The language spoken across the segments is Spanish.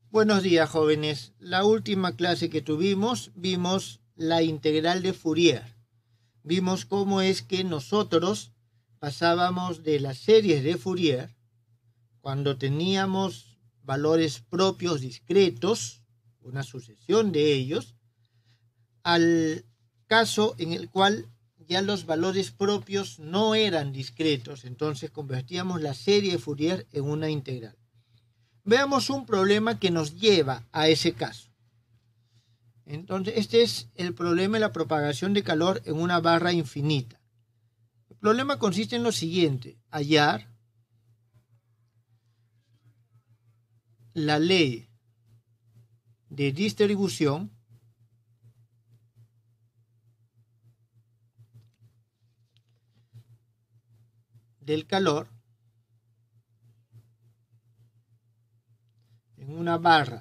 Buenos días, jóvenes. La última clase que tuvimos, vimos la integral de Fourier. Vimos cómo es que nosotros pasábamos de las series de Fourier, cuando teníamos valores propios discretos, una sucesión de ellos, al caso en el cual ya los valores propios no eran discretos, entonces convertíamos la serie de Fourier en una integral. Veamos un problema que nos lleva a ese caso. Entonces, este es el problema de la propagación de calor en una barra infinita. El problema consiste en lo siguiente: hallar la ley de distribución del calor en una barra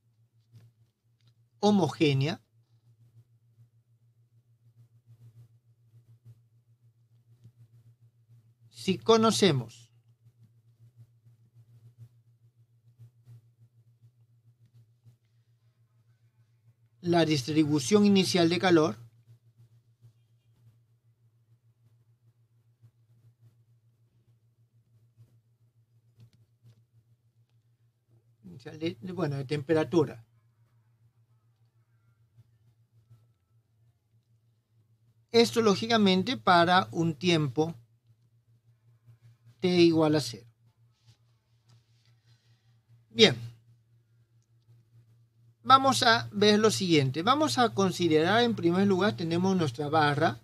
homogénea si conocemos la distribución inicial de calor de temperatura Esto, lógicamente, para un tiempo t igual a 0. Bien, vamos a ver lo siguiente. Vamos a considerar, en primer lugar, tenemos nuestra barra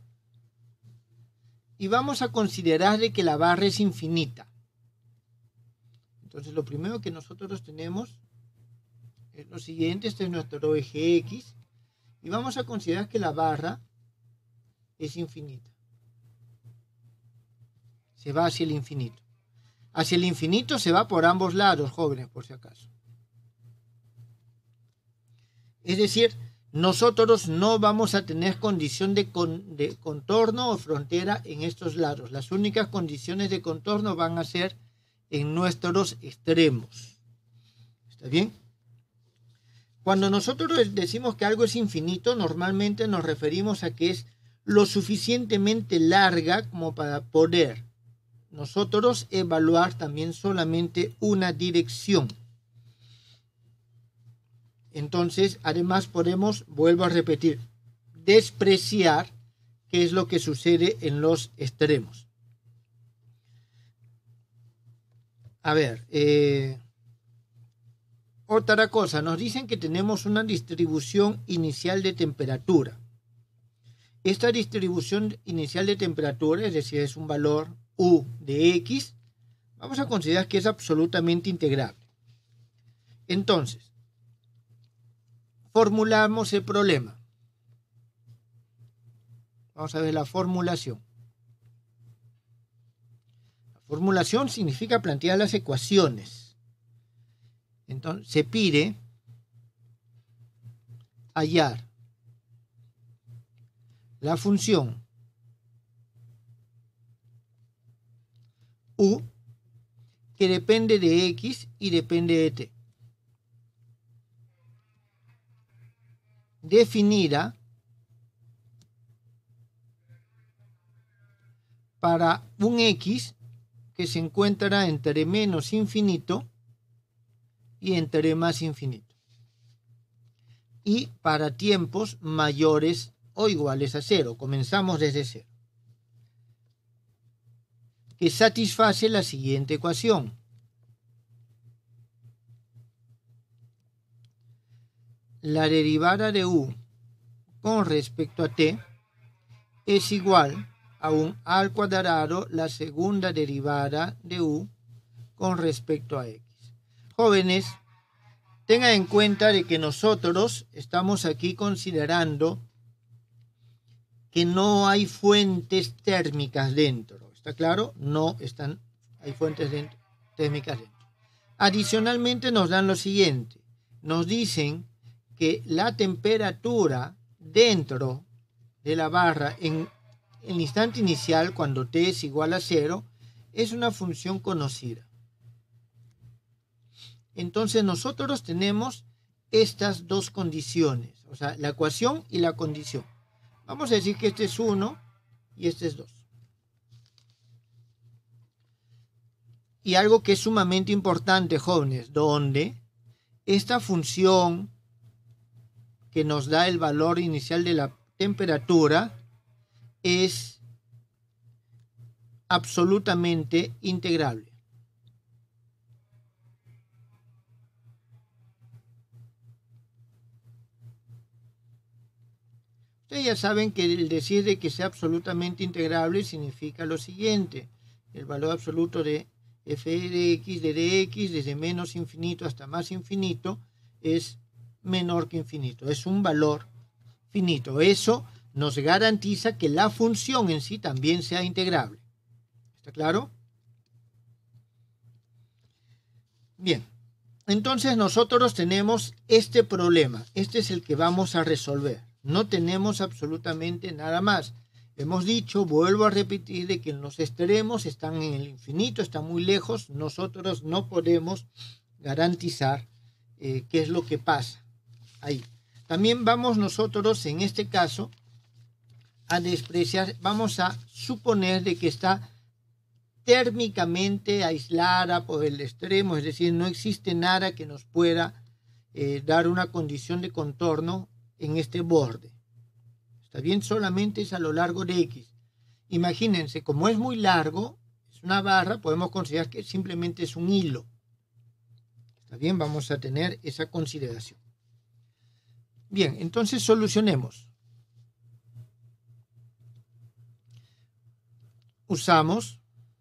y vamos a considerar de que la barra es infinita. Entonces, lo primero que nosotros tenemos es lo siguiente. Este es nuestro eje X y vamos a considerar que la barra es infinita. Se va hacia el infinito. Hacia el infinito se va por ambos lados, jóvenes, por si acaso. Es decir, nosotros no vamos a tener condición de contorno o frontera en estos lados. Las únicas condiciones de contorno van a ser en nuestros extremos. ¿Está bien? Cuando nosotros decimos que algo es infinito, normalmente nos referimos a que es lo suficientemente larga como para poder nosotros evaluar también solamente una dirección. Entonces, además podemos, vuelvo a repetir, despreciar qué es lo que sucede en los extremos. A ver, otra cosa, nos dicen que tenemos una distribución inicial de temperatura. Esta distribución inicial de temperatura, es decir, es un valor U de X, vamos a considerar que es absolutamente integrable. Entonces, formulamos el problema. Vamos a ver la formulación. La formulación significa plantear las ecuaciones. Entonces, se pide hallar la función U que depende de X y depende de T. Definida para un X que se encuentra entre menos infinito y entre más infinito. Y para tiempos mayores o iguales a 0. Comenzamos desde 0. Que satisface la siguiente ecuación. La derivada de U con respecto a T es igual a un A al cuadrado la segunda derivada de U con respecto a X. Jóvenes, tengan en cuenta de que nosotros estamos aquí considerando que no hay fuentes térmicas dentro. ¿Está claro? No hay fuentes térmicas dentro. Adicionalmente nos dan lo siguiente. Nos dicen que la temperatura dentro de la barra en el instante inicial, cuando T es igual a 0, es una función conocida. Entonces nosotros tenemos estas dos condiciones, o sea, la ecuación y la condición. Vamos a decir que este es 1 y este es 2. Y algo que es sumamente importante, jóvenes, donde esta función que nos da el valor inicial de la temperatura es absolutamente integrable. Ustedes ya saben que el decir de que sea absolutamente integrable significa lo siguiente: el valor absoluto de f de x de dx desde menos infinito hasta más infinito es menor que infinito, es un valor finito. Eso nos garantiza que la función en sí también sea integrable. ¿Está claro? Bien, entonces nosotros tenemos este problema. Este es el que vamos a resolver. No tenemos absolutamente nada más. Hemos dicho, vuelvo a repetir, de que los extremos están en el infinito, están muy lejos. Nosotros no podemos garantizar qué es lo que pasa ahí. También vamos nosotros, en este caso, a despreciar, vamos a suponer de que está térmicamente aislada por el extremo, es decir, no existe nada que nos pueda dar una condición de contorno en este borde. Está bien, solamente es a lo largo de X. Imagínense, como es muy largo, es una barra, podemos considerar que simplemente es un hilo. Está bien, vamos a tener esa consideración. Bien, entonces solucionemos. Usamos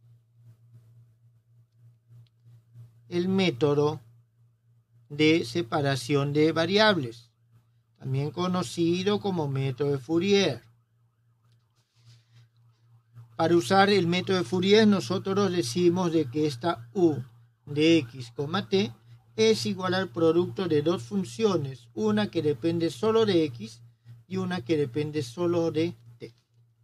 el método de separación de variables, también conocido como método de Fourier. Para usar el método de Fourier, nosotros decimos de que esta u de x, t es igual al producto de dos funciones, una que depende solo de x y una que depende solo de t.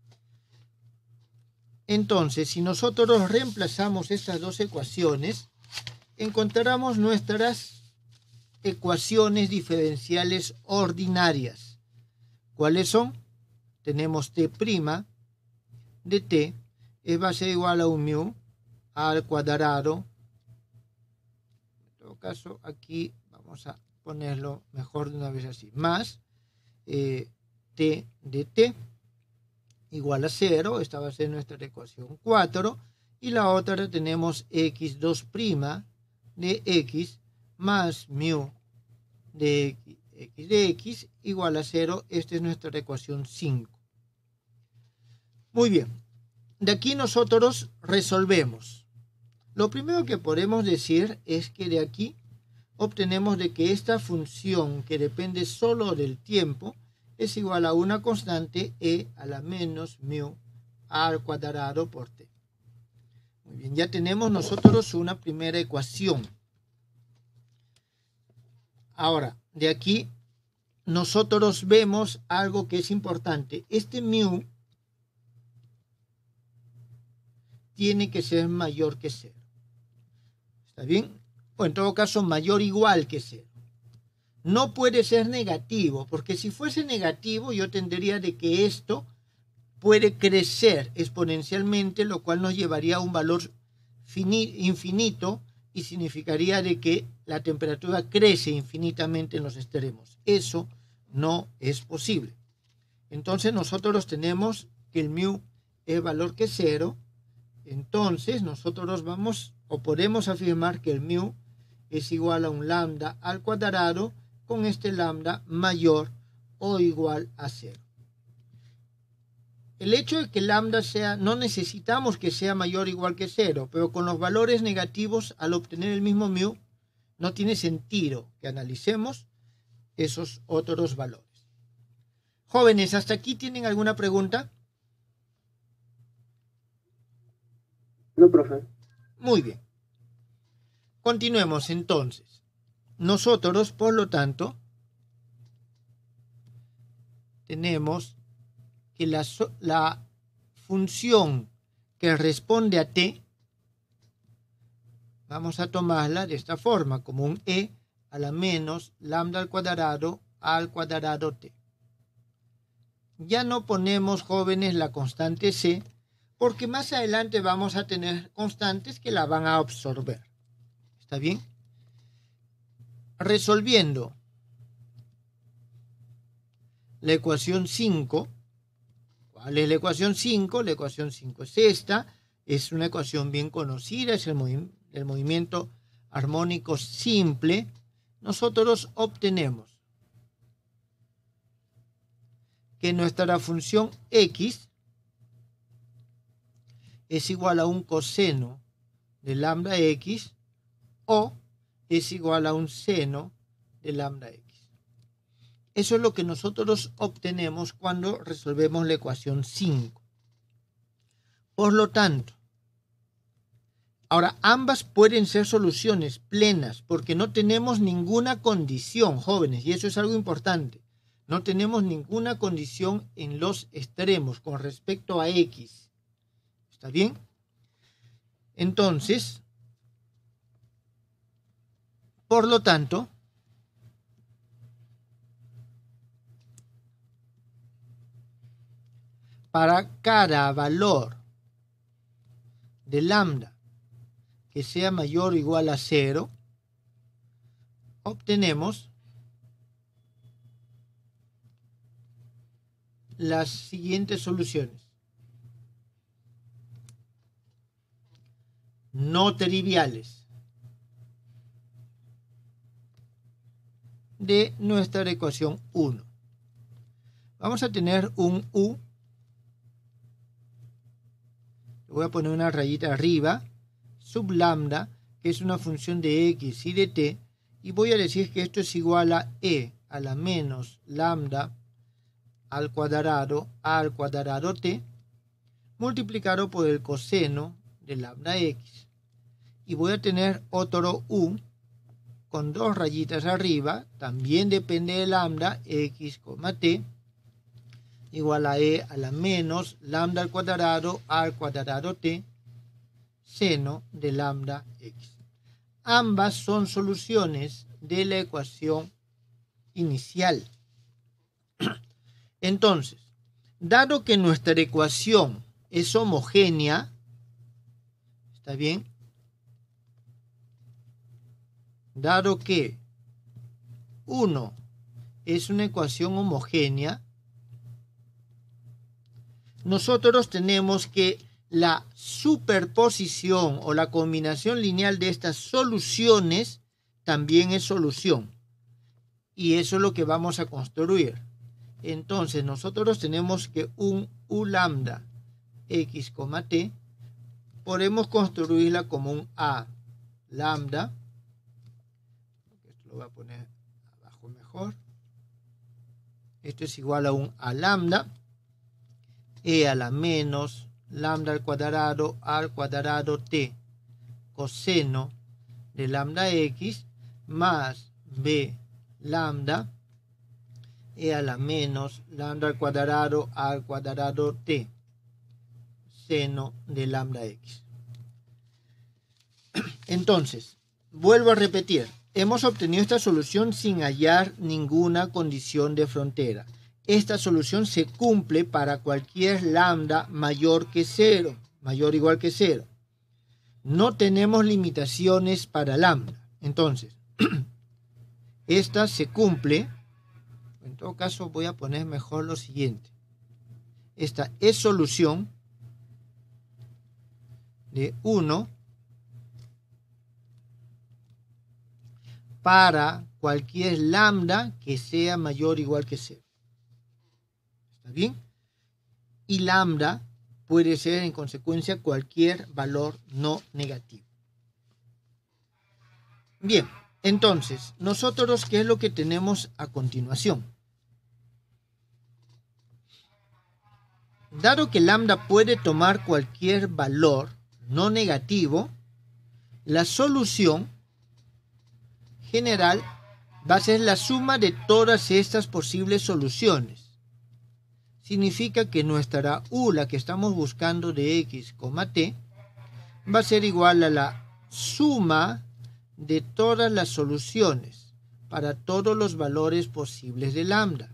Entonces, si nosotros reemplazamos estas dos ecuaciones, encontramos nuestras ecuaciones diferenciales ordinarias. ¿Cuáles son? Tenemos t' de t va a ser igual a un mu al cuadrado. En todo caso, aquí vamos a ponerlo mejor de una vez así. Más t de t igual a 0. Esta va a ser nuestra ecuación 4. Y la otra tenemos x2' de x más mu de x igual a 0. Esta es nuestra ecuación 5. Muy bien. De aquí nosotros resolvemos. Lo primero que podemos decir es que de aquí obtenemos de que esta función que depende solo del tiempo es igual a una constante e a la menos mu al cuadrado por t. Muy bien, ya tenemos nosotros una primera ecuación. Ahora, de aquí nosotros vemos algo que es importante. Este mu tiene que ser mayor que 0. ¿Está bien? O en todo caso, mayor o igual que 0. No puede ser negativo, porque si fuese negativo yo tendría de que esto puede crecer exponencialmente, lo cual nos llevaría a un valor infinito y significaría de que la temperatura crece infinitamente en los extremos. Eso no es posible. Entonces nosotros tenemos que el mu es valor que 0. Entonces nosotros vamos o podemos afirmar que el mu es igual a un lambda al cuadrado con este lambda mayor o igual a 0. El hecho de que lambda sea, no necesitamos que sea mayor o igual que 0, pero con los valores negativos al obtener el mismo mu no tiene sentido que analicemos esos otros valores. Jóvenes, ¿hasta aquí tienen alguna pregunta? No, profe. Muy bien. Continuemos entonces. Nosotros, por lo tanto, tenemos que la función que responde a t vamos a tomarla de esta forma, como un e a la menos lambda al cuadrado t. Ya no ponemos, jóvenes, la constante c, porque más adelante vamos a tener constantes que la van a absorber. ¿Está bien? Resolviendo la ecuación 5. ¿Cuál es la ecuación 5? La ecuación 5 es esta. Es una ecuación bien conocida, es el movimiento armónico simple. Nosotros obtenemos que nuestra función x es igual a un coseno de lambda x o es igual a un seno de lambda x. Eso es lo que nosotros obtenemos cuando resolvemos la ecuación 5. Por lo tanto, ahora ambas pueden ser soluciones plenas porque no tenemos ninguna condición, jóvenes, y eso es algo importante. No tenemos ninguna condición en los extremos con respecto a x. ¿Está bien? Entonces, por lo tanto, para cada valor de lambda que sea mayor o igual a 0, obtenemos las siguientes soluciones. No triviales de nuestra ecuación 1. Vamos a tener un u. Le voy a poner una rayita arriba, sub lambda, que es una función de x y de t, y voy a decir que esto es igual a e a la menos lambda al cuadrado t, multiplicado por el coseno de lambda x. Y voy a tener otro u con dos rayitas arriba, también depende de lambda, x, t, igual a e a la menos lambda al cuadrado t, seno de lambda x. Ambas son soluciones de la ecuación inicial. Entonces, dado que nuestra ecuación es homogénea, ¿está bien? Dado que 1 es una ecuación homogénea, nosotros tenemos que la superposición o la combinación lineal de estas soluciones también es solución. Y eso es lo que vamos a construir. Entonces nosotros tenemos que un u lambda x, t, podemos construirla como un a lambda. Esto lo voy a poner abajo mejor. Esto es igual a un a lambda e a la menos lambda al cuadrado t, coseno de lambda x, más b lambda e a la menos lambda al cuadrado t, seno de lambda x. Entonces, vuelvo a repetir, hemos obtenido esta solución sin hallar ninguna condición de frontera. Esta solución se cumple para cualquier lambda mayor que 0, mayor o igual que 0. No tenemos limitaciones para lambda. Entonces, esta se cumple. En todo caso, voy a poner mejor lo siguiente. Esta es solución de 1 para cualquier lambda que sea mayor o igual que 0. ¿Está bien? Y lambda puede ser en consecuencia cualquier valor no negativo. Bien, entonces, nosotros, ¿qué es lo que tenemos a continuación? Dado que lambda puede tomar cualquier valor no negativo, la solución general va a ser la suma de todas estas posibles soluciones. Significa que nuestra u, la que estamos buscando de x, t, va a ser igual a la suma de todas las soluciones para todos los valores posibles de lambda.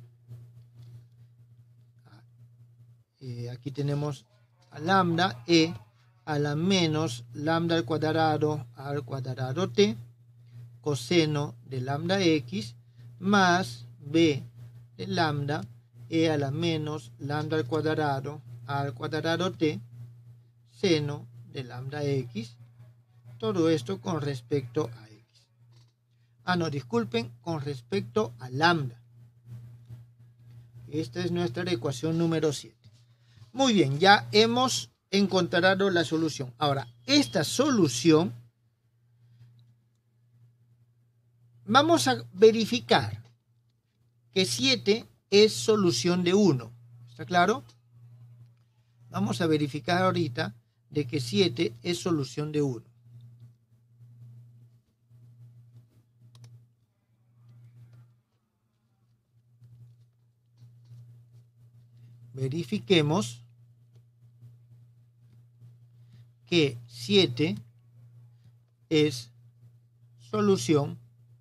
Aquí tenemos a lambda e a la menos lambda al cuadrado t coseno de lambda x más b de lambda e a la menos lambda al cuadrado t seno de lambda x. Todo esto con respecto a x. No, disculpen, con respecto a lambda. Esta es nuestra ecuación número 7. Muy bien, ya hemos encontrado la solución. Ahora, esta solución vamos a verificar que 7 es solución de 1. ¿Está claro? Vamos a verificar ahorita de que 7 es solución de 1. Verifiquemos que 7 es solución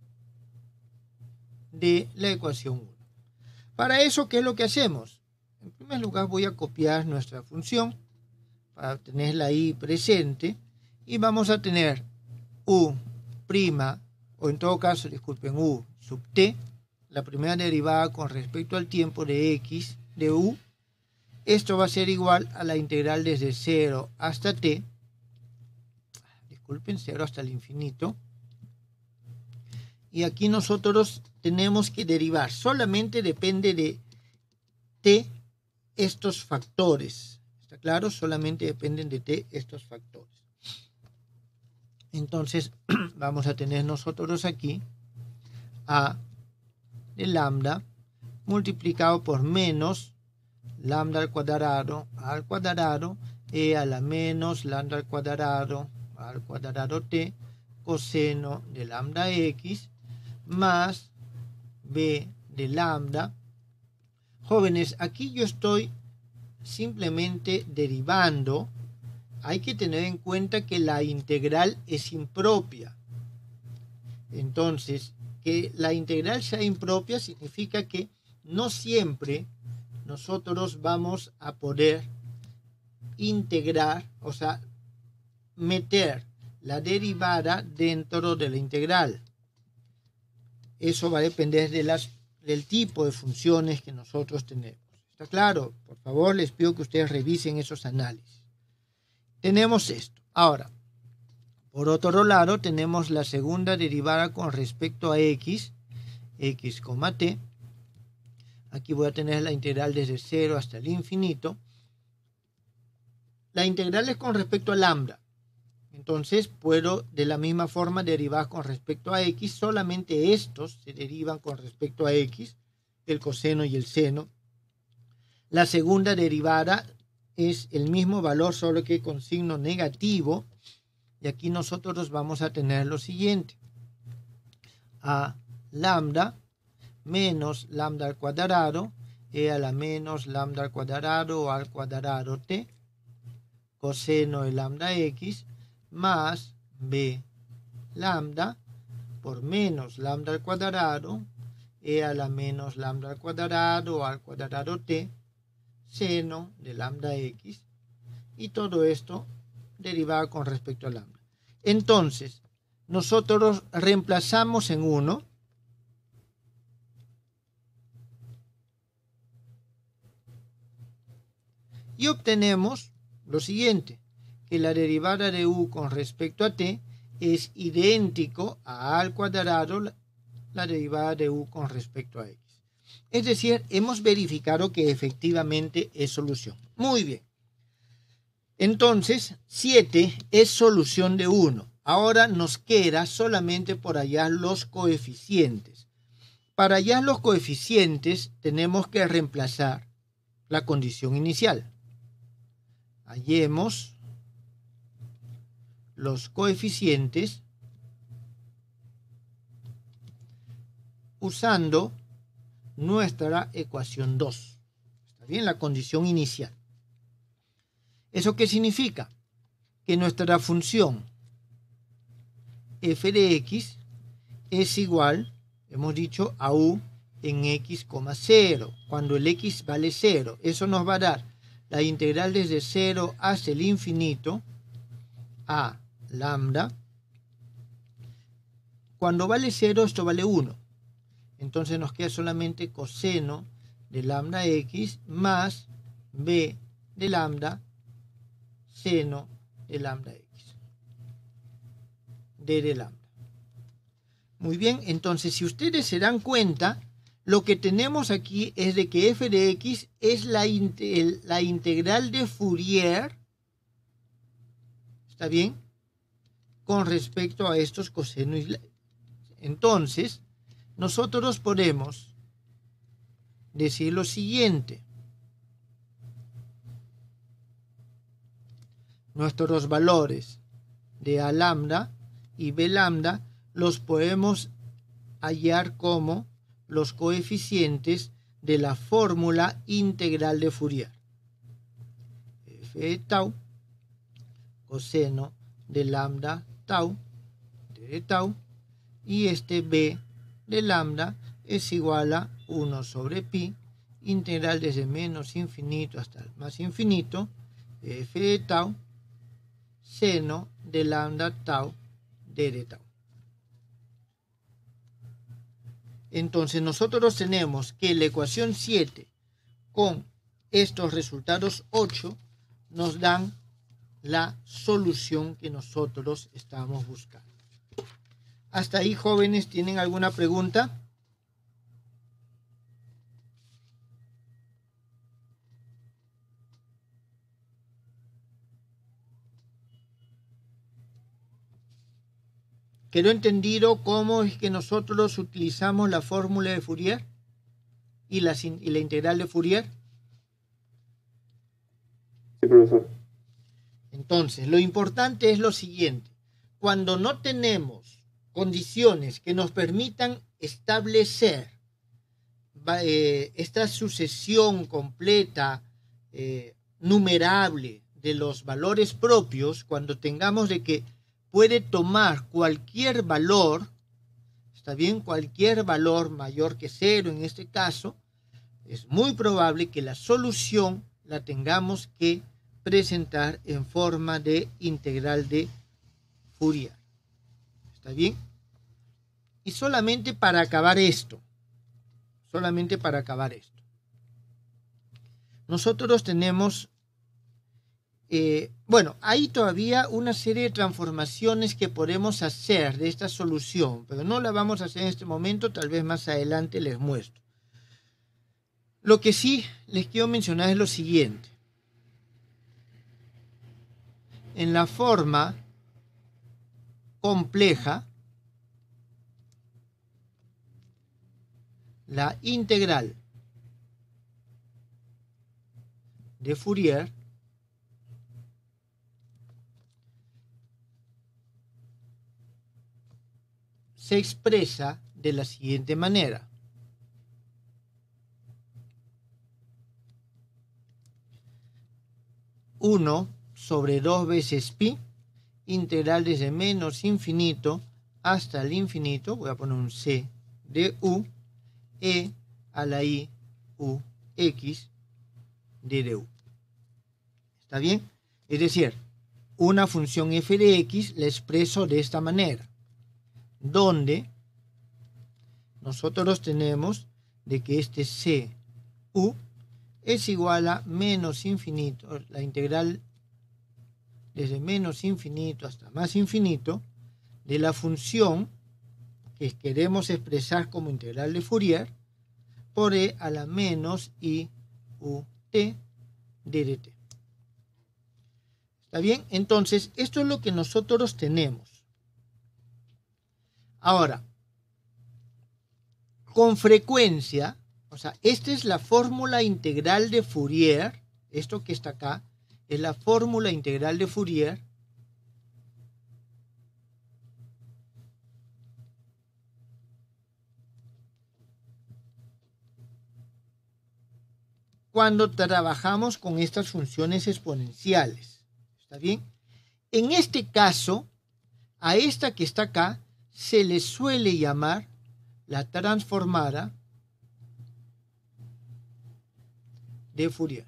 de la ecuación 1. Para eso, ¿qué es lo que hacemos? En primer lugar, voy a copiar nuestra función para tenerla ahí presente y vamos a tener u', o en todo caso, disculpen, u sub t, la primera derivada con respecto al tiempo de x de u. Esto va a ser igual a la integral desde 0 hasta t, disculpen, 0 hasta el infinito. Y aquí nosotros tenemos que derivar, solamente depende de t estos factores. ¿Está claro? Solamente dependen de t estos factores. Entonces vamos a tener nosotros aquí a de lambda multiplicado por menos lambda al cuadrado e a la menos lambda al cuadrado t coseno de lambda x más b de lambda. Jóvenes, aquí yo estoy simplemente derivando. Hay que tener en cuenta que la integral es impropia. Entonces, que la integral sea impropia significa que no siempre nosotros vamos a poder integrar, o sea, meter la derivada dentro de la integral. Eso va a depender del tipo de funciones que nosotros tenemos. ¿Está claro? Por favor, les pido que ustedes revisen esos análisis. Tenemos esto. Ahora, por otro lado, tenemos la segunda derivada con respecto a x, t. Aquí voy a tener la integral desde 0 hasta el infinito. La integral es con respecto a lambda. Entonces puedo de la misma forma derivar con respecto a x. Solamente estos se derivan con respecto a x, el coseno y el seno. La segunda derivada es el mismo valor, solo que con signo negativo. Y aquí nosotros vamos a tener lo siguiente. A lambda menos lambda al cuadrado e a la menos lambda al cuadrado t coseno de lambda x más b lambda por menos lambda al cuadrado e a la menos lambda al cuadrado t seno de lambda x, y todo esto derivado con respecto a lambda. Entonces, nosotros reemplazamos en 1 y obtenemos lo siguiente, que la derivada de u con respecto a t es idéntico a al cuadrado la derivada de u con respecto a x. Es decir, hemos verificado que efectivamente es solución. Muy bien. Entonces, 7 es solución de 1. Ahora nos queda solamente por hallar los coeficientes. Para hallar los coeficientes tenemos que reemplazar la condición inicial. Hallemos los coeficientes usando nuestra ecuación 2. ¿Está bien? La condición inicial. ¿Eso qué significa? Que nuestra función f de x es igual, hemos dicho, a u en x, 0, cuando el x vale 0. Eso nos va a dar la integral desde 0 hasta el infinito a lambda. Cuando vale 0, esto vale 1. Entonces nos queda solamente coseno de lambda x más b de lambda seno de lambda x. D de lambda. Muy bien, entonces si ustedes se dan cuenta, lo que tenemos aquí es de que f de x es la integral de Fourier, ¿está bien?, con respecto a estos cosenos. Entonces, nosotros podemos decir lo siguiente. Nuestros valores de a lambda y b lambda los podemos hallar como los coeficientes de la fórmula integral de Fourier. F de tau, coseno de lambda tau, de tau, y este b de lambda es igual a 1 sobre pi, integral desde menos infinito hasta el más infinito, f de tau, seno de lambda tau, d de tau. Entonces nosotros tenemos que la ecuación 7 con estos resultados 8 nos dan la solución que nosotros estamos buscando. Hasta ahí, jóvenes, ¿tienen alguna pregunta? ¿Quedó entendido cómo es que nosotros utilizamos la fórmula de Fourier y la integral de Fourier? Sí, profesor. Entonces, lo importante es lo siguiente. Cuando no tenemos condiciones que nos permitan establecer esta sucesión completa, numerable de los valores propios, cuando tengamos de que puede tomar cualquier valor, está bien, cualquier valor mayor que 0 en este caso, es muy probable que la solución la tengamos que presentar en forma de integral de Fourier. ¿Está bien? Y solamente para acabar esto, nosotros tenemos, bueno, hay todavía una serie de transformaciones que podemos hacer de esta solución, pero no la vamos a hacer en este momento, tal vez más adelante les muestro. Lo que sí les quiero mencionar es lo siguiente. En la forma compleja, la integral de Fourier se expresa de la siguiente manera. Uno sobre 2 veces pi, integral desde menos infinito hasta el infinito, voy a poner un c de u, e a la i u x de u. ¿Está bien? Es decir, una función f de x la expreso de esta manera, donde nosotros tenemos de que este c u es igual a menos infinito, la integral desde menos infinito hasta más infinito de la función que queremos expresar como integral de Fourier por e a la menos i u t d de t. ¿Está bien? Entonces, esto es lo que nosotros tenemos. Ahora, con frecuencia, o sea, esta es la fórmula integral de Fourier, esto que está acá, es la fórmula integral de Fourier cuando trabajamos con estas funciones exponenciales. ¿Está bien? En este caso, A esta que está acá se le suele llamar la transformada de Fourier.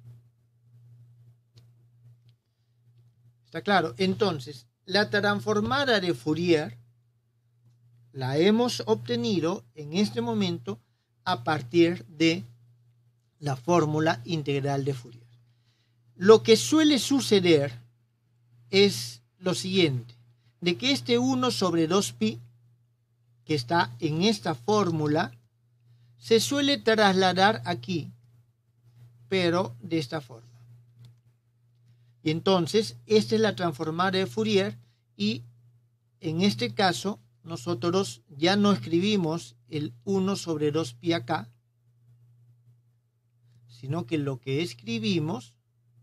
¿Está claro? Entonces, la transformada de Fourier la hemos obtenido en este momento a partir de la fórmula integral de Fourier. Lo que suele suceder es lo siguiente, de que este 1 sobre 2pi, que está en esta fórmula, se suele trasladar aquí, pero de esta forma. Y entonces, esta es la transformada de Fourier y en este caso nosotros ya no escribimos el 1 sobre 2pi acá, sino que lo que escribimos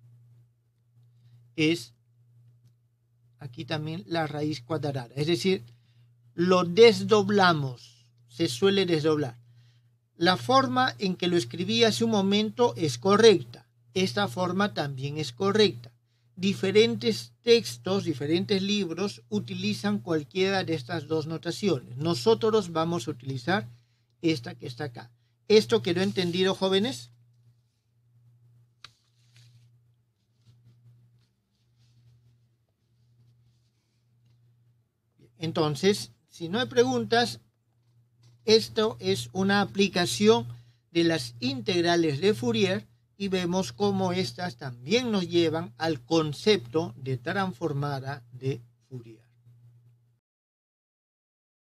es aquí también la raíz cuadrada. Es decir, lo desdoblamos, se suele desdoblar. La forma en que lo escribí hace un momento es correcta. Esta forma también es correcta. Diferentes textos, diferentes libros utilizan cualquiera de estas dos notaciones. Nosotros vamos a utilizar esta que está acá. ¿Esto quedó entendido, jóvenes? Entonces, si no hay preguntas, esto es una aplicación de las integrales de Fourier y vemos cómo estas también nos llevan al concepto de transformada de Fourier.